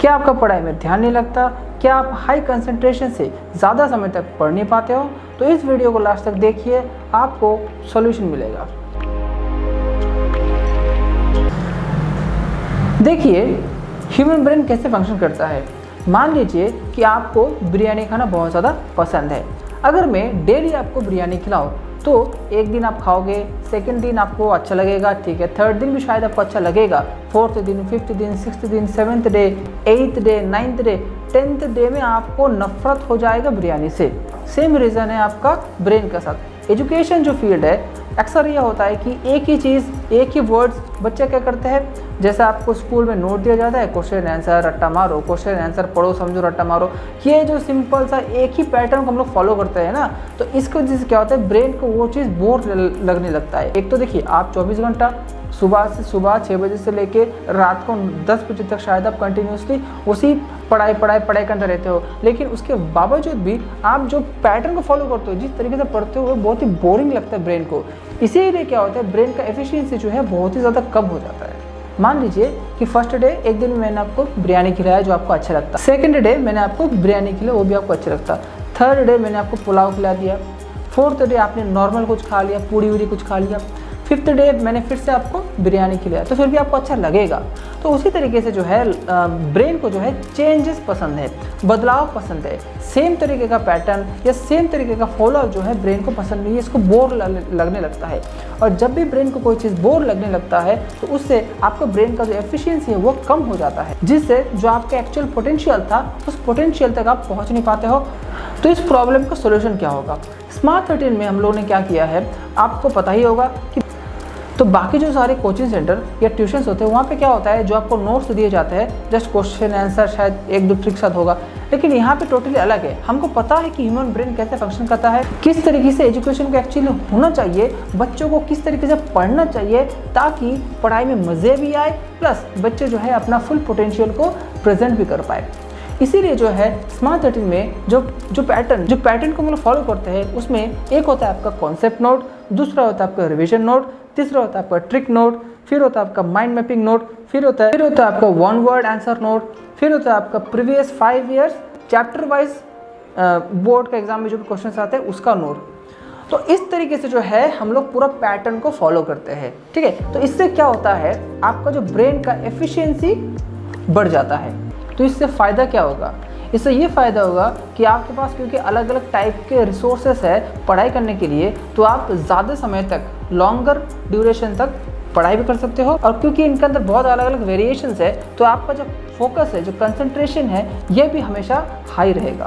क्या आपका पढ़ाई में ध्यान नहीं लगता? क्या आप हाई कंसंट्रेशन से ज़्यादा समय तक पढ़ नहीं पाते हो? तो इस वीडियो को लास्ट तक देखिए, आपको सॉल्यूशन मिलेगा। देखिए ह्यूमन ब्रेन कैसे फंक्शन करता है। मान लीजिए कि आपको बिरयानी खाना बहुत ज़्यादा पसंद है। अगर मैं डेली आपको बिरयानी खिलाऊं तो एक दिन आप खाओगे, सेकंड दिन आपको अच्छा लगेगा, ठीक है, थर्ड दिन भी शायद आपको अच्छा लगेगा, फोर्थ दिन, फिफ्थ दिन, सिक्स्थ दिन, seventh day, eighth day, ninth day, 10th day में आपको नफरत हो जाएगा बिरयानी से। सेम रीज़न है आपका ब्रेन के साथ। एजुकेशन जो फील्ड है, अक्सर यह होता है कि एक ही चीज़, एक ही वर्ड्स बच्चे क्या करते हैं, जैसे आपको स्कूल में नोट दिया जाता है, क्वेश्चन आंसर रट्टा मारो, क्वेश्चन आंसर पढ़ो समझो रट्टा मारो, ये जो सिंपल सा एक ही पैटर्न को हम लोग फॉलो करते हैं ना, तो इसकी वजह से क्या होता है, ब्रेन को वो चीज़ बोर लगने लगता है। एक तो देखिए आप 24 घंटा सुबह 6 बजे से लेके रात को 10 बजे तक शायद आप कंटिन्यूसली उसी पढ़ाई करते रहते हो, लेकिन उसके बावजूद भी आप जो पैटर्न को फॉलो करते हो, जिस तरीके से पढ़ते हो, वो बहुत ही बोरिंग लगता है ब्रेन को। इसीलिए क्या होता है, ब्रेन का एफिशिएंसी जो है बहुत ही ज़्यादा कम हो जाता है। मान लीजिए कि फर्स्ट डे एक दिन मैंने आपको बिरयानी खिलाया जो आपको अच्छा लगता, सेकंड डे मैंने आपको बिरयानी खिलाया वो भी आपको अच्छा लगता, थर्ड डे मैंने आपको पुलाव खिला दिया, फोर्थ डे आपने नॉर्मल कुछ खा लिया, पूड़ी वूड़ी कुछ खा लिया, फिफ्थ डे मैंने फिर से आपको बिरयानी खिलाया, तो फिर भी आपको अच्छा लगेगा। तो उसी तरीके से जो है ब्रेन को जो है चेंजेस पसंद है, बदलाव पसंद है। सेम तरीके का पैटर्न या सेम तरीके का फॉलो जो है ब्रेन को पसंद नहीं है, इसको बोर लगने लगता है। और जब भी ब्रेन को कोई चीज़ बोर लगने लगता है तो उससे आपका ब्रेन का जो एफिशिएंसी है वो कम हो जाता है, जिससे जो आपका एक्चुअल पोटेंशियल था उस पोटेंशियल तक आप पहुँच नहीं पाते हो। तो इस प्रॉब्लम का सोल्यूशन क्या होगा? स्मार्ट 13 में हम लोगों ने क्या किया है, आपको पता ही होगा कि तो बाकी जो सारे कोचिंग सेंटर या ट्यूशन्स होते हैं वहाँ पे क्या होता है, जो आपको नोट्स दिए जाते हैं, जस्ट क्वेश्चन आंसर शायद एक दो ट्रिक साथ होगा, लेकिन यहाँ पे टोटली अलग है। हमको पता है कि ह्यूमन ब्रेन कैसे फंक्शन करता है, किस तरीके से एजुकेशन को एक्चुअली होना चाहिए, बच्चों को किस तरीके से पढ़ना चाहिए ताकि पढ़ाई में मज़े भी आए, प्लस बच्चे जो है अपना फुल पोटेंशियल को प्रेजेंट भी कर पाए। इसीलिए जो है स्मार्ट 13 में जो पैटर्न को हम लोग फॉलो करते हैं, उसमें एक होता है आपका कॉन्सेप्ट नोट, दूसरा होता है आपका रिवीजन नोट, तीसरा होता है आपका ट्रिक नोट, फिर होता है आपका माइंड मैपिंग नोट, फिर होता है आपका वन वर्ड आंसर नोट, फिर होता है आपका previous 5 years chapter wise board का एग्जाम में जो भी क्वेश्चन आते हैं उसका नोट। तो इस तरीके से जो है हम लोग पूरा पैटर्न को फॉलो करते हैं, ठीक है। तो इससे क्या होता है, आपका जो ब्रेन का एफिशिएंसी बढ़ जाता है। तो इससे फ़ायदा क्या होगा? इससे ये फ़ायदा होगा कि आपके पास क्योंकि अलग अलग टाइप के रिसोर्सेस है पढ़ाई करने के लिए, तो आप ज़्यादा समय तक, लॉन्गर ड्यूरेशन तक पढ़ाई भी कर सकते हो। और क्योंकि इनके अंदर बहुत अलग अलग वेरिएशंस है, तो आपका जो फोकस है, जो कंसंट्रेशन है, ये भी हमेशा हाई रहेगा।